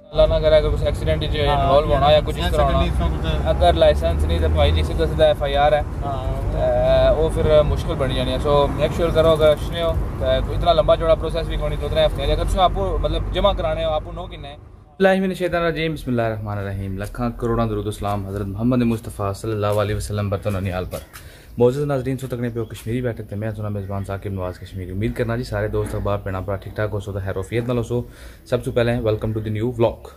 अल्लाह ना करे अगर कुछ एक्सीडेंट इन्वॉल्व होना या कुछ इस तरह होना, अगर लाइसेंस नहीं तो भाई जी सीधा सीधा FIR है, वो फिर मुश्किल बन जानी है। सो मेक श्योर करो अगर अच्छे हो तो इतना लंबा चौड़ा प्रोसेस भी होनी 2-3 हफ्ते अगर तुम आपको मतलब जमा कराने हो आपको नो किन्ने बिस्मिल्लाहिर्रहमानिर्रहीम बिस्मिल्लाहिर्रहमानिर्रहीम लखा करोड़ा दरूद सलाम हज़रत मोहम्मद मुस्तफ़ा सल्लल्लाहु अलैहि वसल्लम बर्तन अनियाल पर मौजूद नाज़रीन सो तकने पे कश्मीरी बैठे थे मैं सुना मेज़बान साकिब नवाज़ कश्मीरी। उम्मीद करना जी सारे दोस्त अखबार पेना भरा ठीक ठाक हो सो तो हैरोफियत नाल हो। सबसे पहले welcome to the new vlog.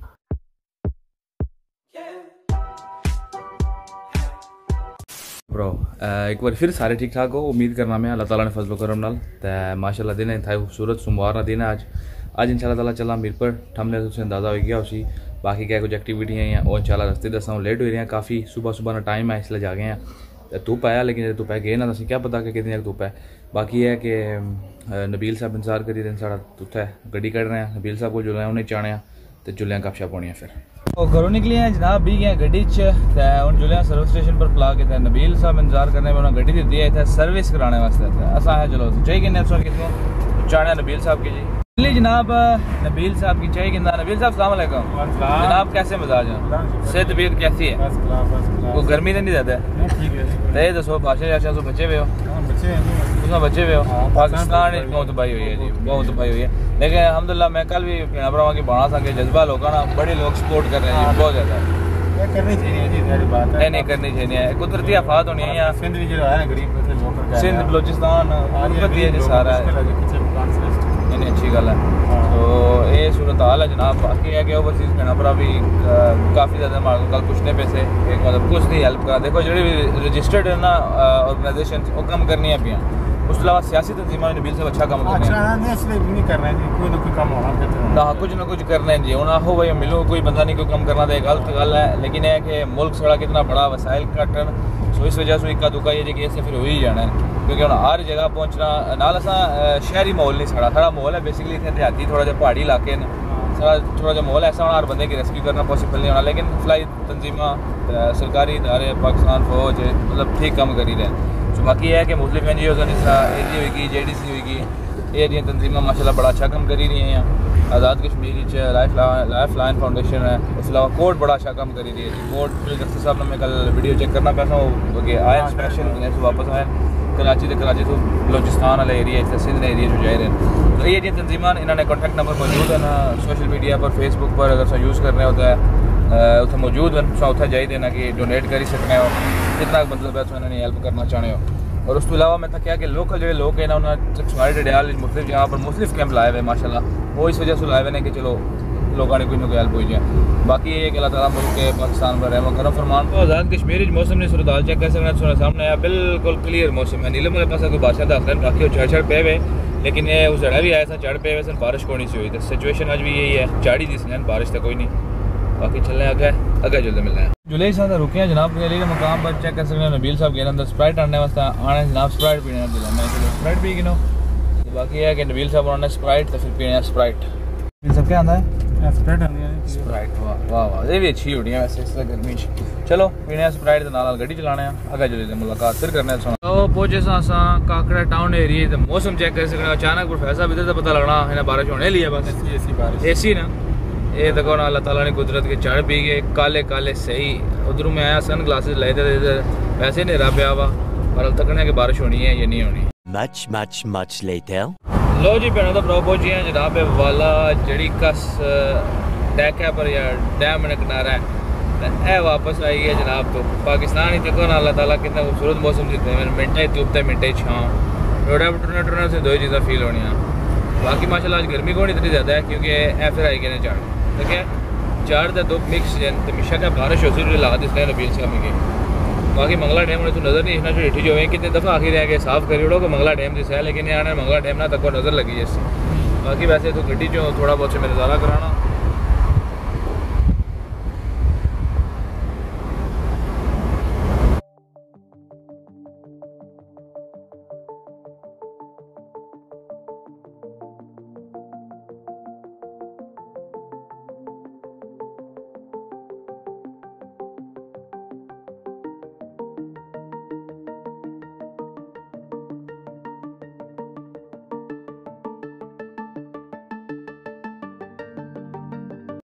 Bro एक बार फिर सारे ठीक ठाक हो उम्मीद करना मैं अल्लाह ताला ने फजल करम नाल माशाल्लाह दिन था खूबसूरत सोमवार ना दिन है आज इंशाल्लाह ताला चला मीर पर ठमने तुझे अंदाज़ा हो गया उसी बाकी क्या कुछ एक्टिविटियाँ हैं और इंशाल्लाह रस्ते दसा लेट हो रही हैं काफ़ी सुबह सुबह ना टाइम है इसलिए जा गए हैं धुप आया लेकिन धुप है गए ना असी क्या पता कि कितनी धुप है। बाकी है कि नबील साहब इंतजार करी रहे साढ़ा उत्थे गड्डी कढ़ रहे हैं नबील साहब को जुल्ले उन्हें चाने तो जुल्लियाँ गपशप होनी है फिर वो घरों निकली हैं जनाब भी गए गड्डी च जुल्लियाँ सर्विस स्टेशन पर पला के नबील साहब इंतजार करने में उन्होंने गड्डी दी है इतने सर्विस कराने वास्ते असा है चलो चाहिए कि कितों चाने नबील साहब की जी जनाब नबील साहब की चाहिए कि नबील साहब सलाम अलैकुम जनाब कैसे मिजाज हैं सेहत तबीयत कैसी है वो गर्मी तो नहीं रहता है तो दसो भाषा शाशा सो बचे हुए हो बचे हुए हो पाकिस्तान बहुत तबाही हुई है जी बहुत तबाही हुई है लेकिन अल्हम्दुलिल्लाह मैं कल भी भैन भरावां की बाणा सा जज्बा लोग ना बड़े लोग सपोर्ट कर रहे हैं बहुत ज़्यादा करनी चाहिए जी सारी बात है नहीं करनी चाहिए कुदरती आफात होनी है यहाँ सिंध भी जो है गरीब सिंध बलोचिस्तान सारा नहीं अच्छी गल है तो ये सूरत हाल है जनाब। बाकी है कि ओवरसीज़ भैन भरा भी काफ़ी ज़्यादा हमारे कल पूछने पे से एक मतलब कुछ नहीं हेल्प करा देखो जो रजिस्टर्ड है ना ऑर्गेनाइजेशन वो कम करनी है पियाँ उस अलावा सियासी तंजीम ने बिल से अच्छा काम नहीं कर रहे हैं कोई ना कोई काम होना ना कुछ करना है जी हूँ हो भाई मिलो कोई बंदा नहीं कोई कम करना तो गलत गल है लेकिन यह कि मुल्क सारा कितना बड़ा वसाइल घटन सो इस वजह से इक्का दुक्का ये जी ऐसे फिर हो ही जाना है क्योंकि हम हर जगह पहुँचना नाल असा शहरी माहौल नहीं साढ़ा माहौल है बेसिकली इतने देहाती थोड़ा जहा पहाड़ी इलाके सारा थोड़ा जहा माहौल ऐसा होना हर बंदे की रेस्क्यू करना पॉसिबल नहीं होना लेकिन फलाई तंजीम सरकारी इदारे पाकिस्तान फौज मतलब ठीक कम करी रहे हैं। तो बाकी है कि मुस्लिम NGOs AG होगी JDC होगी ये जी तंजीम माशाल्लाह बड़ा अच्छा काम करी रही हैं। Azad Kashmir lifeline foundation है उसके अलावा कोर्ट बड़ा अच्छा काम करी रही है कोर्ट जस्टिस साहब ने मैं कल वीडियो चेक करना पैसा वो आए स्पेशल वापस आए कराची तो बलोचिस्तान वाले एरिया इतने सिंध एरिया जो जा रहे हैं तो ये जी तंजीम इन्होंने कॉन्टैक्ट नंबर मौजूद है ना सोशल मीडिया पर फेसबुक पर अगर यूज़ करने होता है उत्थे मौजूद है उत्थे जाई देना कि डोनेट कर सकते हो जितना मतलब है उन्होंने हेल्प करना चाहते हो। और उसके अलावा मैं तो क्या कि लोकल जो लोग हैं ना उन्होंने समारी डडियाल मुख्तलिफ जहाँ पर मुख्तलिफ कैंप लाए हुए माशाल्लाह वो इस वजह से लाए हुए हैं कि चलो लोगों ने कोई ना कोई हेल्प हो जाए। बाकी ये कि अल्लाह ताला मुल्क के पाकिस्तान पर रहम करम फरमान तो आज़ाद कश्मीर मौसम ने सूरत हाल चेक कर सकते हैं सामने आया बिल्कुल क्लियर मौसम है नीलम वाले पास कोई बादशाह दाखिल बाकी चढ़ पे हुए लेकिन ये उस जड़ा भी आया था चढ़ पे हुए सन बारिश होनी सी हुई तो सिचुएशन आज भी यही है चाड़ी दी सन बारिश तो कोई नहीं बाकी चलने आगे जल्दी मिलना है जुलाई साहब रुके हैं जनाब के लिए मुकाम पर चेक कर सकते हैं नबील साहब के अंदर स्प्राइट आने वास्ते आने जनाब स्प्राइट पीने दिलाना स्प्राइट पी गिनो बाकी है कि नबील साहब उन्होंने स्प्राइट तो फिर पीने स्प्राइट नबील साहब क्या आंदा है स्प्राइट वाह वाह ये भी अच्छी होनी है वैसे इस गर्मी चलो पीने स्प्राइट नाल गड्डी चलाने आगे चले मुलाकात फिर करने तो पहुंचे असा काकड़ा टाउन एरिया तो मौसम चेक कर सकते अचानक प्रोफेसर इधर तो पता लगना है बारिश होने ली है बस AC ना ये देखो ना अल्लाह ताला ने कुदरत के चढ़ पी गए काले काले सही उधरों में आया सन ग्लासेस लाए थे इधर वैसे नहीं रहा हुआ और अब तक कि बारिश होनी है या नहीं होनी। much later लो जी भैनों तो प्रो पहुंची हैं जनाब वाला जड़ी कस डैक है पर या डैम ने किनारा है वापस आई है जनाब तो पाकिस्तान ही देखो ना अल्लाह ताला कितना खूबसूरत मौसम देते हैं मिनटे धूपते मिनटे छाँव रोडा टुरना टुरना से दो चीज़ें फील होनी बाकी माशाल्लाह आज गर्मी को नहीं इतनी ज़्यादा है क्योंकि ए फिर आई गए चढ़ ठीक है चार का दो मिक्स तो मिशा क्या बारिश होती जो ला इसलिए नबील साहब की बाकी मंगला डैम तो नज़र नहीं इतना जो हेठी जो है कितने दफ़ा आखिर रह गए साफ करी उड़ो कि मंगला डैम जिस है लेकिन आने मंगला डैम ना तक नज़र लगी जैसे बाकी वैसे तो गड्डी जो थोड़ा बहुत से मैं नज़ारा कराना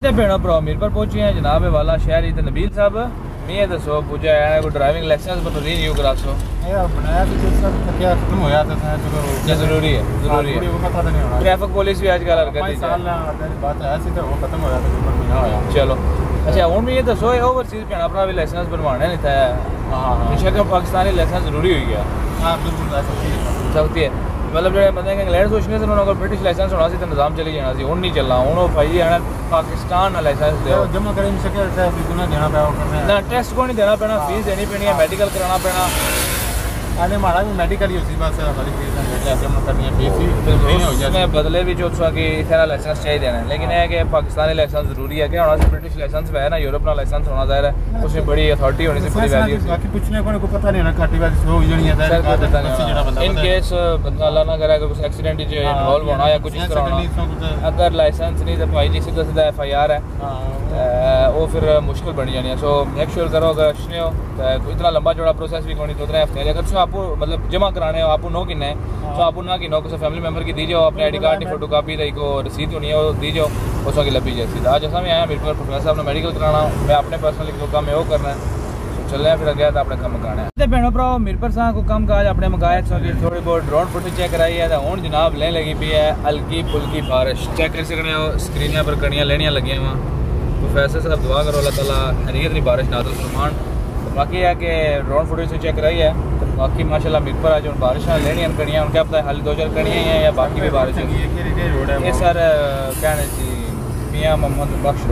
भेड़ो भ्रा मीर पर पहुंचे हैं जनाब वाला शहर इधर नबील साहब मैं दसो पूजा है कोई ड्राइविंग लाइसेंस पर रिन्यू करा सो बनाया तो सब क्या खत्म होया था ये जरूरी है ट्रैफिक पुलिस भी आजकल हरकत है साल बात है ऐसी तो वो खत्म होया था ऊपर महीना होया चलो अच्छा हुन मैं ये दसो ओवरसीज भेड़ा भरा भी लाइसेंस बनवाने नहीं था हां बेशक पाकिस्तानी लाइसेंस जरूरी हो गया हां बिल्कुल सख्ती है मतलब जो बंदे इंग्लैंड सोचने से उन्होंने ब्रिटिश लाइसेंस होना सी तो निजाम चली जाना सी हुन नहीं चलना हुन वो भाई है पाकिस्तान लाइसेंस दो जमा करें सके कितना देना पड़ा ना टेस्ट को नहीं देना पैना फीस देनी पैनी है मेडिकल कराना पैना आने माड़ा भी मेडिकल ही उसी बस हमारी फीस जमा करनी है फीस उसमें बदले भी जो कि इतना लाइसेंस चाहिए देना है लेकिन है कि पाकिस्तानी लाइसेंस जरूरी है क्या होना ब्रिटिश लाइसेंस है ना यूरोप का लाइसेंस होना ज़ाहिर है उसमें बड़ी अथॉरिटी होनी से पूरी वैल्यू बाकी पूछने को पता नहीं ना काटी वाली हो जणी है इन केस बंदा अल्लाह ना करे कुछ एक्सीडेंट इन्वॉल्व होना या कुछ कराना अगर लाइसेंस नहीं तो भाई जी सीधा सीधा FIR है वो फिर मुश्किल बन जानी है सो मेक श्योर करो अगर अच्छे हो तो इतना लंबा चौड़ा प्रोसेस भी कोई 2-3 हफ्ते अगर सो आपको मतलब जमा कराने हो आपको नो किन्ना है तो आपको ना कि नो किसी फैमिली मेंबर की दीजिए अपने ID कार्ड की फोटो कापी रही को रसीद होनी है वो दीजिए उसकी लभी जैसी आज ऐसा मैं आया मेरे पर प्रोफेसर साहब ने मेडिकल कराना मैं अपने पर्सनली को काम है वो करना है चल रहे फिर गया तो अपने काम कराना है भेड़ो भ्रा मीरपुर साहब को कम काज अपने मंगाए थोड़ी बहुत ड्रोन फुटेज चेक कराई है तो हूँ जनाब लेने लगी पी है हल्की फुल्की बारिश चेक कर सकने हो स्क्रीन पर कड़ियाँ लेनियाँ लगी वहाँ प्रोफेसर साहब दुआ करो अल्लाह ताला हरीत नहीं बारिश नाज़िल फरमान बाकी है कि ड्रोन फुटेज से चेक कराई है तो बाकी माशाल्लाह मीरपुर आज बारिश लेनी कड़ियाँ उनके पता हाल 2-4 कड़ियाँ हैं या बाकी भी बारिश है ये सर कहने सी मियाँ मोहम्मद बख्श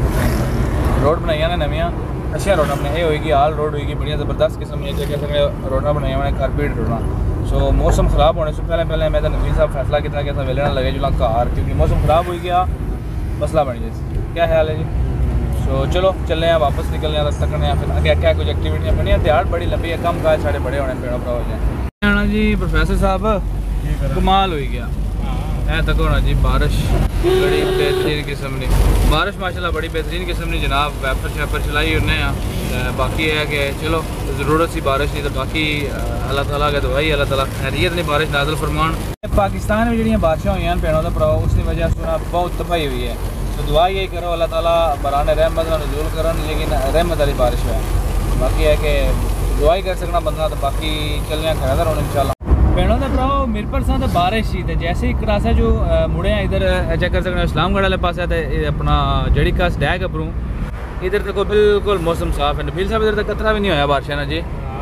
रोड बनाई ने नवियाँ अच्छी रोड अपने ये होगी हाल रोड होगी बढ़िया ज़बरदस्त किस्म की कह सकते रोड बनाई उन्हें कारपेट रोडा सो मौसम ख़राब होने से पहले मैं तो नबील साहब फैसला किया कि वेले ना लगे जो कार क्योंकि मौसम ख़राब हो गया मसला बन जाए क्या ख्याल है जी सो चलो चलने हैं वापस निकलने तक तकने फिर आगे क्या कुछ एक्टिविटियाँ बनी दिहाड़ बड़ी लंबी है कम काज साढ़े बड़े होने पेड़ा भरा हो जाए जी प्रोफेसर साहब कमाल हो गया है तक होना जी बारिश बड़ी बेहतरीन किस्म की बारिश माशाल्लाह बड़ी बेहतरीन किस्म की जनाब वैपर शैपर चलाई उन्हें बाकी है कि चलो ज़रूरत सी बारिश नहीं तो बाकी अल्लाह ताला के दुआई अल्लाह ताला खैरियत नहीं बारिश नाज़िल फरमान पाकिस्तान में जो बारिशें हुई हैं पेड़ों का भराओ उसकी वजह से बहुत तबाही हुई है तो दुआ यही करो अल्लाह ताला बरान रहमत का नज़ूल करन लेकिन रहमत वाली बारिश है बाकी है कि दुआ ही कर सकना बंदा तो बाकी चलने खड़ा रहो इंशाल्लाह पेड़ों का भराओ मीरपुर सां तो बारिश ही तो जैसे ही क्रॉस है जो मुड़े हैं इधर चेक कर सकते इस्लामगढ़ वाले पास है तो अपना जड़ी कास डैग अपरू इधर तक बिल्कुल मौसम साफ है नबील साहब इधर तक कतरा भी नहीं होया बारिश है ना जी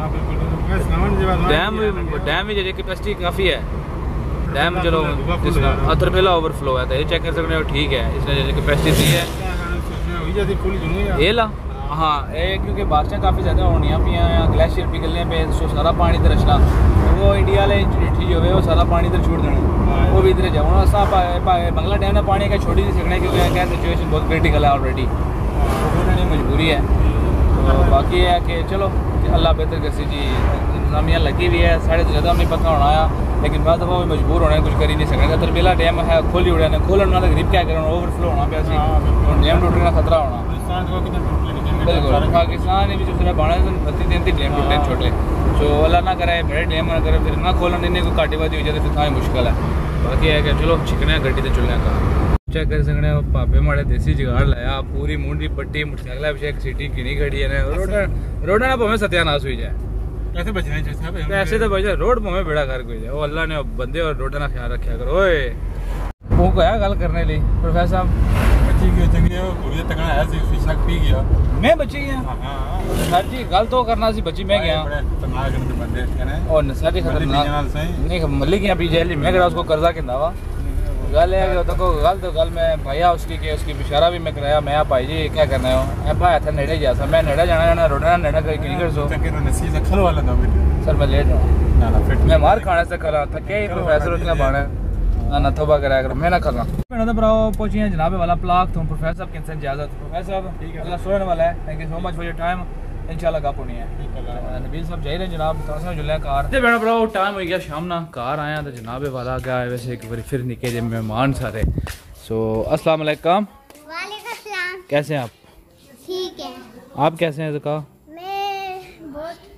डैम भी जी कैपेसिटी काफ़ी है डैम चलो अतरबेला ओवरफ्लो है तो ये चेक कर सकते हो ठीक है इसने कैपेसिटी है ये ला हाँ ये क्योंकि बारिशें काफ़ी ज़्यादा होनी पे ग्लेशियर पिघलने पे सो सारा पानी इधर रचना वो इंडिया वाले ठीक हो वो सारा पानी इधर छोड़ देना वो भी इधर जाओ बंगला डैम का पानी का छोड़ ही नहीं सकना क्योंकि क्या सिचुएशन बहुत क्रिटिकल है ऑलरेडी उन्होंने मजबूरी है तो बाकी है कि चलो अल्लाह बेहतर कर सी जी इंतजामिया लगी हुई है साढ़े तो ज़्यादा नहीं पता होना आया लेकिन बाद वो मजबूर होने कुछ कर ही नहीं सकते तरबेला डैम है खोली उड़ा ने खोलन वाले गरीब क्या करें ओवरफ्लो होना पे डैम टूटने का खतरा होना बिल्कुल पाकिस्तान भी जो सिर्फ बाणा 32-33 डैम टूटे छोटे तो अल्लाह ना करे बड़े डैम ना करे फिर ना खोलन इन्हें कोई घाटी वादी हो जाए फिर तां मुश्किल है बाकी है कि चलो छिकने गड्डी से चलने का चेक कर सकते हो पापे माड़े देसी जुगाड़ लाया पूरी मुंडी पट्टी मोटरसाइकिल अभिषेक सिटी किनी खड़ी है रोड ना भावें सत्यानाश हुई जाए कैसे बचना चाहिए ऐसे तो बचा रोड भावें बेड़ा कर कोई जाए वो अल्लाह ने बंदे और रोड ना ख्याल रखा करो ओए वो क्या गल करने ली प्रोफेसर साहब बच्ची की चंगी है कुड़ी तकना है सी शीशा पी गया मैं बची गया हां सर जी गल तो करना सी बची मैं गया तमाग के बंदे कहने और नशा की खतरनाक नहीं मलिक यहाँ पी जेल मैं करा उसको कर्जा के दावा गल है कि देखो गल मैं भैया उसकी के उसकी इशारा भी मैं कराया मैं भाई जी क्या करना है ए भाई था नेड़े जा मैं नेड़े जाना रोडा नेड़ा नहीं कर सो नसीब खल वाला ना सर मैं लेट ना ना फिट मैं मार खाने से खला थके ही प्रोफेसर उतना बाणे ना तौबा कराया करो मैं ना खला मैंने तो ब्राओ पहुंची हैं जनाब वाला प्लाक तुम प्रोफेसर साहब किनसे इजाजत प्रोफेसर साहब ठीक है अल्लाह सोने वाला है thank you so much for your time इंशाल्लाह गप होनी है नबील साहब जाई रहे जनाब थोड़ा सा जुलिया कार ते बेड़ा ब्राओ टाइम हो गया शाम ना कार आया तो जनाब वाला गया वैसे एक बार फिर निके जे मेहमान सारे सो अस्सलाम वालेकुम वालेकुम सलाम कैसे हैं आप ठीक है आप कैसे हैं ज़का मैं बहुत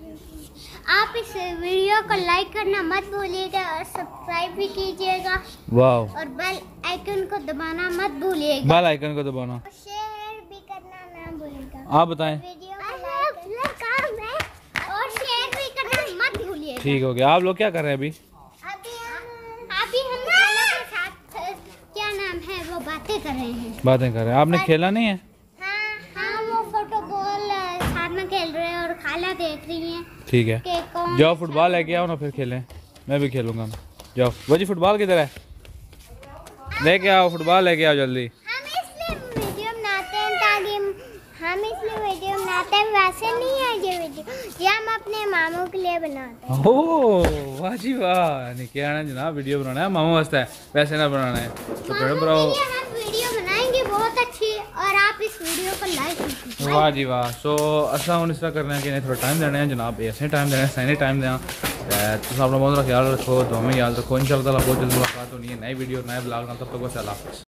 आप इस वीडियो को लाइक करना मत भूलिएगा और सब्सक्राइब भी कीजिएगा वाह, और बेल आइकन को दबाना मत भूलिएगा। बेल आइकन को दबाना, शेयर भी करना ना भूलिएगा। आप बताएं। वीडियो को काम है और शेयर भी करना मत भूलिएगा। ठीक हो गया। आप लोग क्या कर रहे हैं अभी? अभी हम खाना के साथ क्या नाम है वो बातें कर रहे हैं। बातें कर रहे हैं। आपने खेला नहीं है? हाँ, वो फुटबॉल साथ में खेल रहे हैं और खाला देख रही हैं। ठीक है, कि कौन जाओ फुटबॉल लेके आओ ना, फिर खेलें। मैं भी खेलूंगा। जाओ वजी, फुटबॉल किधर है? लेके आओ, फुटबॉल लेके आओ जल्दी। हम इसलिए वीडियो बनाते हैं ताकि वैसे नहीं है ये वीडियो, ये हम अपने मामू के लिए बनाते हैं। ओह वाह जी वाह, नहीं क्या है जनाब, वीडियो बनाना है मामा वास्ते है, वैसे ना बनाना है। तो मामू बनाओ। के लिए हम वीडियो बनाएंगे बहुत अच्छी, और आप इस वीडियो को लाइक कीजिए। वाह जी वाह। सो असा हूँ इस तरह करना है कि थोड़ा टाइम देना है जनाब, ऐसे टाइम देना है, सही टाइम देना। तुम अपना बहुत ख्याल रखो, दुआ में याद रखो। इंशाअल्लाह बहुत जल्द मुलाकात होनी है, नई वीडियो नए ब्लॉग। तब तक बस अल्लाह हाफ़िज़।